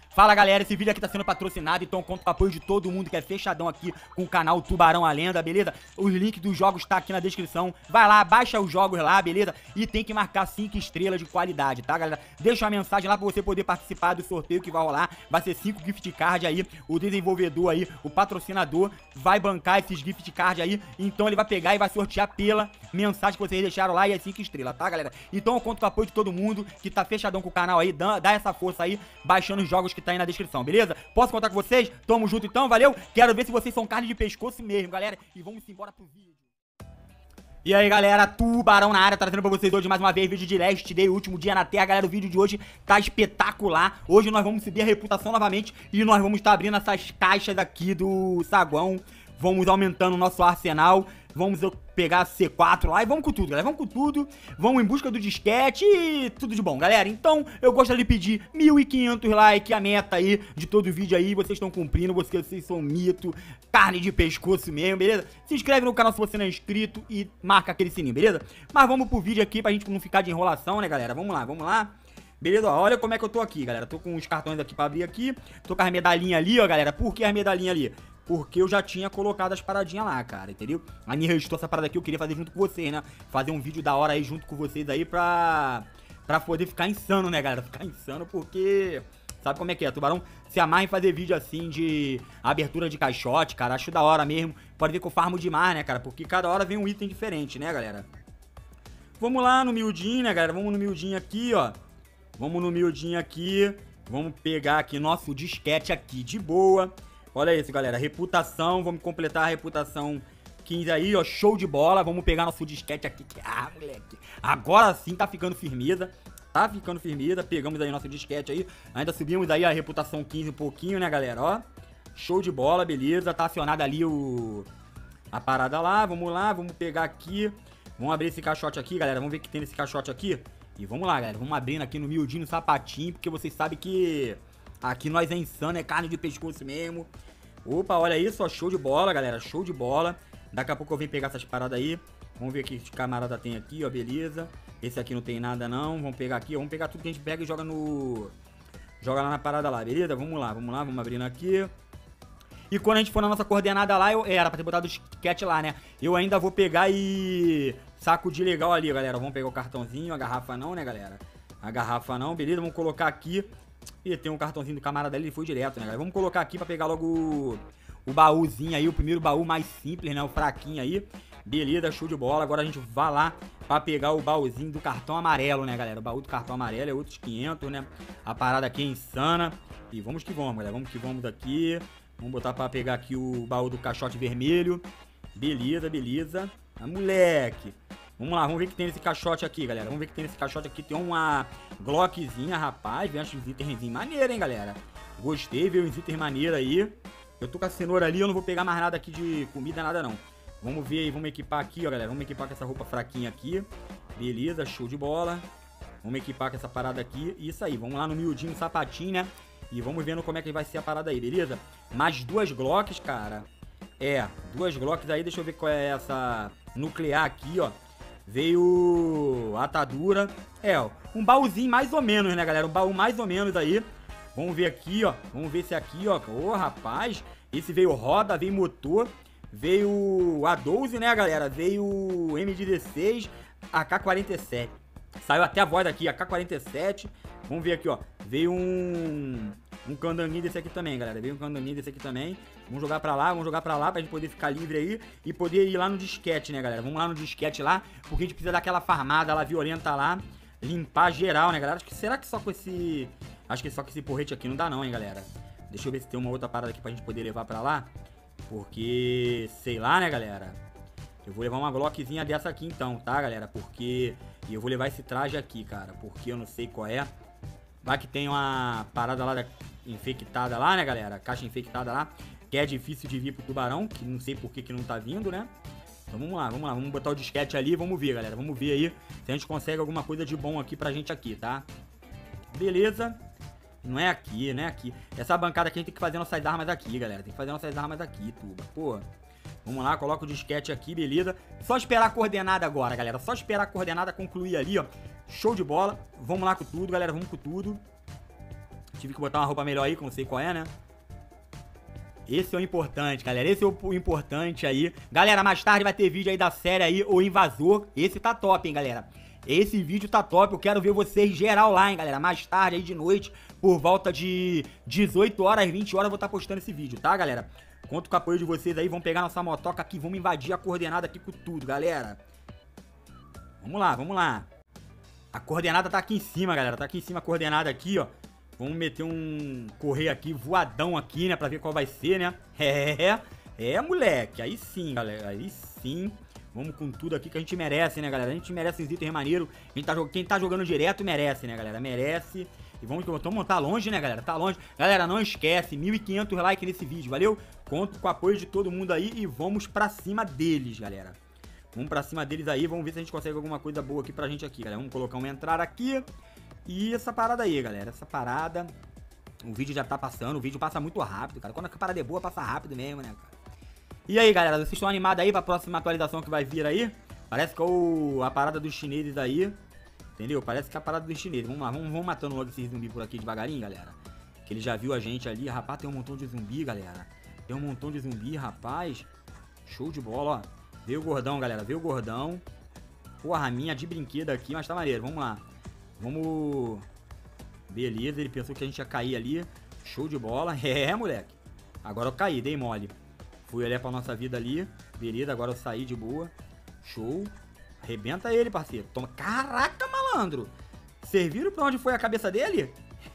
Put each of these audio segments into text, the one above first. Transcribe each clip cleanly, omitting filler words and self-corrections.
Fala, galera, esse vídeo aqui tá sendo patrocinado, então conto com o apoio de todo mundo que é fechadão aqui com o canal Tubarão a Lenda, beleza? Os links dos jogos tá aqui na descrição. Vai lá, baixa os jogos lá, beleza? E tem que marcar 5 estrelas de qualidade, tá, galera? Deixa uma mensagem lá pra você poder participar do sorteio que vai rolar. Vai ser 5 gift card aí. O desenvolvedor aí, o patrocinador, vai bancar esses gift card aí. Então ele vai pegar e vai sortear pela mensagem que vocês deixaram lá e as 5 estrelas, tá, galera? Então eu conto com o apoio de todo mundo que tá fechadão com o canal aí. Dá essa força aí, baixando os jogos que tá aí na descrição, beleza? Posso contar com vocês? Tamo junto então, valeu? Quero ver se vocês são carne de pescoço mesmo, galera. E vamos embora pro vídeo. E aí, galera, Tubarão na área, trazendo pra vocês hoje mais uma vez vídeo de Last Day, o último dia na Terra. Galera, o vídeo de hoje tá espetacular. Hoje nós vamos subir a reputação novamente e nós vamos estar abrindo essas caixas aqui do saguão. Vamos aumentando o nosso arsenal. Vamos pegar C4 lá e vamos com tudo, galera. Vamos com tudo. Vamos em busca do disquete e tudo de bom, galera. Então, eu gostaria de pedir 1.500 likes, a meta aí de todo o vídeo aí. Vocês estão cumprindo, vocês são mito, carne de pescoço mesmo, beleza? Se inscreve no canal se você não é inscrito e marca aquele sininho, beleza? Mas vamos pro vídeo aqui pra gente não ficar de enrolação, né, galera? Vamos lá, vamos lá. Beleza, ó, olha como é que eu tô aqui, galera. Tô com os cartões aqui pra abrir aqui. Tô com as medalhinhas ali, ó, galera. Por que as medalhinhas ali? Porque eu já tinha colocado as paradinhas lá, cara, entendeu? A me restou essa parada aqui, eu queria fazer junto com vocês, né? Fazer um vídeo da hora aí junto com vocês aí pra poder ficar insano, né, galera? Ficar insano porque... Sabe como é que é? Tubarão se amarra em fazer vídeo assim de abertura de caixote, cara. Acho da hora mesmo. Pode ver que eu farmo demais, né, cara? Porque cada hora vem um item diferente, né, galera? Vamos lá no miudinho, né, galera? Vamos no miudinho aqui, ó. Vamos no miudinho aqui. Vamos pegar aqui nosso disquete aqui de boa. Olha isso, galera, reputação, vamos completar a reputação 15 aí, ó, show de bola. Vamos pegar nosso disquete aqui, moleque, agora sim tá ficando firmeza, pegamos aí nosso disquete aí, ainda subimos aí a reputação 15 um pouquinho, né, galera, ó, show de bola, beleza, tá acionada ali a parada lá, vamos pegar aqui, vamos abrir esse caixote aqui, galera, vamos ver o que tem nesse caixote aqui, e vamos lá, galera, vamos abrindo aqui no miudinho, no sapatinho, porque vocês sabem que... Aqui nós é insano, é carne de pescoço mesmo. Opa, olha isso, ó, show de bola, galera, show de bola. Daqui a pouco eu venho pegar essas paradas aí. Vamos ver o que os camarada tem aqui, ó, beleza. Esse aqui não tem nada não, vamos pegar aqui, ó, vamos pegar tudo que a gente pega e joga no... Joga lá na parada lá, beleza? Vamos lá, vamos abrindo aqui. E quando a gente for na nossa coordenada lá, era pra ter botado o disquete lá, né? Eu ainda vou pegar e... sacudir legal ali, galera. Vamos pegar o cartãozinho, a garrafa não, né, galera? A garrafa não, beleza? Vamos colocar aqui... E tem um cartãozinho do camarada dele, ele foi direto, né, galera? Vamos colocar aqui pra pegar logo o baúzinho aí, o primeiro baú mais simples, né? O fraquinho aí. Beleza, show de bola. Agora a gente vai lá pra pegar o baúzinho do cartão amarelo, né, galera? O baú do cartão amarelo é outros 500, né? A parada aqui é insana. E vamos que vamos, galera. Vamos que vamos daqui. Vamos botar pra pegar aqui o baú do caixote vermelho. Beleza, beleza. Ah, moleque. Vamos lá, vamos ver o que tem nesse caixote aqui, galera. Vamos ver o que tem nesse caixote aqui. Tem uma Glockzinha, rapaz. Vem uns itens maneiros, hein, galera. Gostei, veio uns itens maneiros aí. Eu tô com a cenoura ali, eu não vou pegar mais nada aqui de comida, nada não. Vamos ver aí, vamos equipar aqui, ó, galera. Vamos equipar com essa roupa fraquinha aqui. Beleza, show de bola. Vamos equipar com essa parada aqui. Isso aí, vamos lá no miudinho, sapatinho, né? E vamos vendo como é que vai ser a parada aí, beleza? Mais 2 Glocks, cara. É, 2 Glocks aí. Deixa eu ver qual é essa nuclear aqui, ó. Veio atadura. É, ó, um baúzinho mais ou menos, né, galera? Um baú mais ou menos aí. Vamos ver aqui, ó. Vamos ver esse aqui, ó. Ô, rapaz. Esse veio roda, veio motor. Veio A12, né, galera? Veio M16, AK-47. Saiu até a voz aqui, AK-47. Vamos ver aqui, ó. Veio um candanguinho desse aqui também, galera. Veio um candanguinho desse aqui também. Vamos jogar pra lá pra gente poder ficar livre aí e poder ir lá no disquete, né, galera? Vamos lá no disquete lá, porque a gente precisa daquela farmada lá, violenta lá, limpar geral, né, galera? Será que só com esse... Acho que só com esse porrete aqui não dá não, hein, galera? Deixa eu ver se tem uma outra parada aqui pra gente poder levar pra lá. Porque, sei lá, né, galera? Eu vou levar uma Glockzinha dessa aqui então, tá, galera? Porque eu vou levar esse traje aqui, cara, porque eu não sei qual é. Vai que tem uma parada lá infectada lá, né, galera? Caixa infectada lá, que é difícil de vir pro tubarão, que não sei por que não tá vindo, né? Então vamos lá, vamos botar o disquete ali e vamos ver, galera. Vamos ver aí se a gente consegue alguma coisa de bom aqui pra gente aqui, tá? Beleza. Não é aqui, não é aqui. Essa bancada aqui a gente tem que fazer nossas armas aqui, galera. Tem que fazer nossas armas aqui, tuba. Pô, vamos lá, coloca o disquete aqui, beleza. Só esperar a coordenada agora, galera. Só esperar a coordenada concluir ali, ó. Show de bola. Vamos lá com tudo, galera. Vamos com tudo. Tive que botar uma roupa melhor aí, que eu não sei qual é, né? Esse é o importante, galera. Esse é o importante aí. Galera, mais tarde vai ter vídeo aí da série aí, O Invasor. Esse tá top, hein, galera. Esse vídeo tá top. Eu quero ver vocês geral lá, hein, galera. Mais tarde aí de noite, por volta de 18 horas, 20 horas, eu vou estar postando esse vídeo, tá, galera? Conto com o apoio de vocês aí. Vamos pegar nossa motoca aqui. Vamos invadir a coordenada aqui com tudo, galera. Vamos lá, vamos lá. A coordenada tá aqui em cima, galera. Tá aqui em cima a coordenada aqui, ó. Vamos meter um correio aqui, voadão aqui, né? Pra ver qual vai ser, né? Moleque. Aí sim, galera. Aí sim. Vamos com tudo aqui que a gente merece, né, galera? A gente merece esses itens maneiros. Quem tá jogando direto merece, né, galera? Merece. E vamos tá longe, né, galera? Tá longe. Galera, não esquece, 1.500 likes nesse vídeo, valeu? Conto com o apoio de todo mundo aí e vamos pra cima deles, galera. Vamos pra cima deles aí, vamos ver se a gente consegue alguma coisa boa aqui pra gente aqui, galera. Vamos colocar uma entrada aqui. E essa parada aí, galera, essa parada, o vídeo já tá passando, o vídeo passa muito rápido, cara. Quando a parada é boa, passa rápido mesmo, né, cara. E aí, galera, vocês estão animados aí pra próxima atualização que vai vir aí? Parece que é a parada dos chineses aí, entendeu? Parece que é a parada dos chineses. Vamos lá, vamos matando logo esses zumbis por aqui devagarinho, galera. Que ele já viu a gente ali, rapaz, tem um montão de zumbi, galera. Tem um montão de zumbi, rapaz. Show de bola, ó. Veio o gordão, galera, veio o gordão. Porra, a minha de brinquedo aqui, mas tá maneiro, vamos lá. Vamos... Beleza, ele pensou que a gente ia cair ali. Show de bola. Moleque. Agora eu caí, dei mole. Fui olhar pra nossa vida ali. Beleza, agora eu saí de boa. Show. Arrebenta ele, parceiro. Toma. Caraca, malandro. Vocês viram pra onde foi a cabeça dele?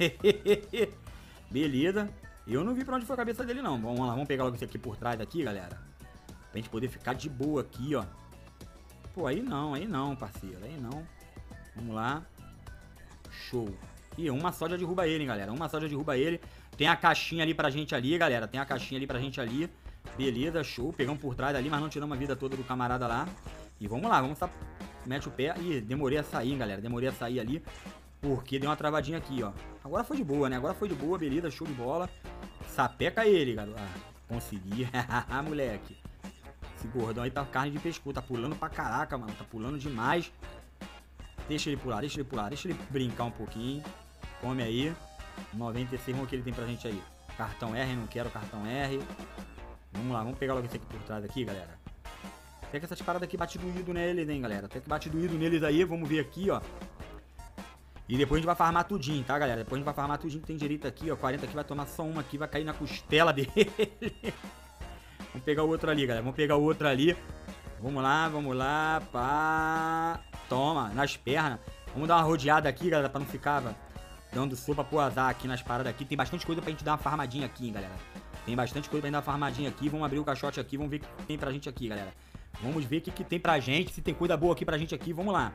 Beleza. Eu não vi pra onde foi a cabeça dele, não. Vamos lá, vamos pegar logo isso aqui por trás aqui, galera. Pra gente poder ficar de boa aqui, ó. Pô, aí não, parceiro. Aí não. Vamos lá. Show. E uma só já derruba ele, hein, galera. Uma só já derruba ele. Tem a caixinha ali pra gente ali, galera. Tem a caixinha ali pra gente ali. Beleza, show. Pegamos por trás ali, mas não tiramos a vida toda do camarada lá. E vamos lá, vamos... Mete o pé. Ih, demorei a sair, hein, galera. Demorei a sair ali. Porque deu uma travadinha aqui, ó. Agora foi de boa, né? Agora foi de boa, beleza. Show de bola. Sapeca ele, galera. Consegui. Moleque. Esse gordão aí tá carne de pescoço. Tá pulando pra caraca, mano. Tá pulando demais. Deixa ele pular, deixa ele pular. Deixa ele brincar um pouquinho. Come aí. 96, vamos que ele tem pra gente aí. Cartão R, não quero cartão R. Vamos lá, vamos pegar logo esse aqui por trás aqui, galera. Até que essas paradas aqui bate doído neles, hein, galera. Até que bate doído neles aí, vamos ver aqui, ó. E depois a gente vai farmar tudinho, tá, galera? Depois a gente vai farmar tudinho que tem direito aqui, ó. 40 aqui, vai tomar só uma aqui, vai cair na costela dele. Vamos pegar o outro ali, galera. Vamos pegar o outro ali. Vamos lá, pá. Toma, nas pernas. Vamos dar uma rodeada aqui, galera, pra não ficar dando sopa pro azar aqui nas paradas aqui. Tem bastante coisa pra gente dar uma farmadinha aqui, hein, galera. Tem bastante coisa pra gente dar uma farmadinha aqui. Vamos abrir o caixote aqui, vamos ver o que tem pra gente aqui, galera. Vamos ver o que tem pra gente, se tem coisa boa aqui pra gente aqui. Vamos lá.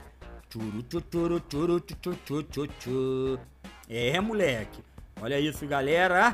Moleque. Olha isso, galera.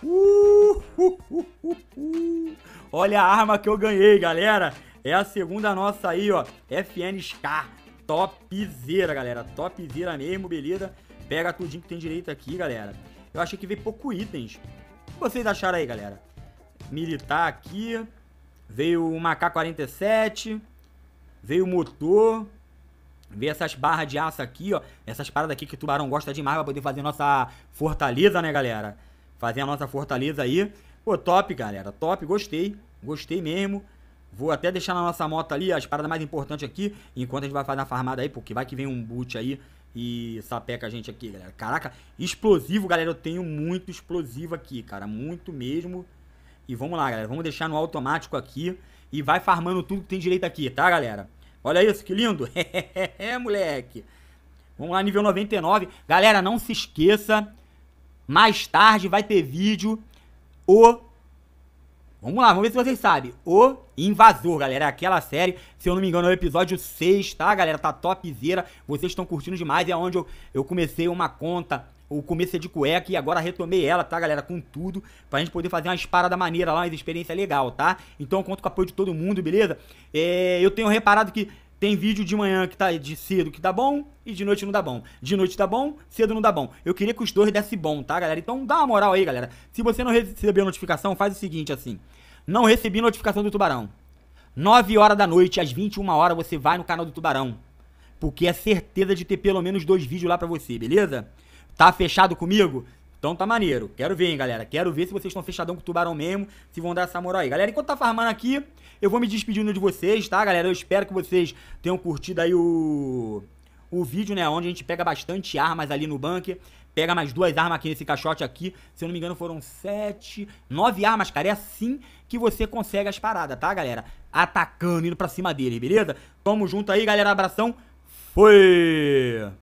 Olha a arma que eu ganhei, galera. É a segunda nossa aí, ó. FN Scar. Topzera, galera. Topzera mesmo, beleza. Pega tudinho que tem direito aqui, galera. Eu achei que veio pouco itens. O que vocês acharam aí, galera? Militar aqui. Veio uma AK-47. Veio o motor. Veio essas barras de aço aqui, ó. Essas paradas aqui que o tubarão gosta demais pra poder fazer nossa fortaleza, né, galera? Fazer a nossa fortaleza aí. Pô, top, galera. Top, gostei. Gostei mesmo. Vou até deixar na nossa moto ali as paradas mais importantes aqui. Enquanto a gente vai fazer a farmada aí. Porque vai que vem um boot aí e sapeca a gente aqui, galera. Caraca, explosivo, galera. Eu tenho muito explosivo aqui, cara. Muito mesmo. E vamos lá, galera. Vamos deixar no automático aqui. E vai farmando tudo que tem direito aqui, tá, galera? Olha isso, que lindo. Moleque. Vamos lá, nível 99. Galera, não se esqueça. Mais tarde vai ter vídeo. Vamos lá, vamos ver se vocês sabem. O Invasor, galera. É aquela série, se eu não me engano, é o episódio 6, tá, galera? Tá topzera. Vocês estão curtindo demais. É onde eu comecei uma conta. O começo é de cueca e agora retomei ela, tá, galera? Com tudo. Pra gente poder fazer umas paradas maneiras lá, umas experiências legais, tá? Então eu conto com o apoio de todo mundo, beleza? Eu tenho reparado que tem vídeo de manhã que tá de cedo que dá bom e de noite não dá bom. De noite dá bom, cedo não dá bom. Eu queria que os dois dessem bom, tá, galera? Então dá uma moral aí, galera. Se você não recebeu notificação, faz o seguinte, assim. Não recebi notificação do Tubarão. 9 horas da noite, às 21 horas, você vai no canal do Tubarão. Porque é certeza de ter pelo menos 2 vídeos lá pra você, beleza? Tá fechado comigo? Então tá maneiro. Quero ver, hein, galera. Quero ver se vocês estão fechadão com o tubarão mesmo, se vão dar essa moral aí. Galera, enquanto tá farmando aqui, eu vou me despedindo de vocês, tá, galera? Eu espero que vocês tenham curtido aí o vídeo, né, onde a gente pega bastante armas ali no bunker. Pega mais 2 armas aqui nesse caixote aqui. Se eu não me engano foram 7, 9 armas, cara. É assim que você consegue as paradas, tá, galera? Atacando, indo pra cima dele, beleza? Tamo junto aí, galera. Abração. Foi!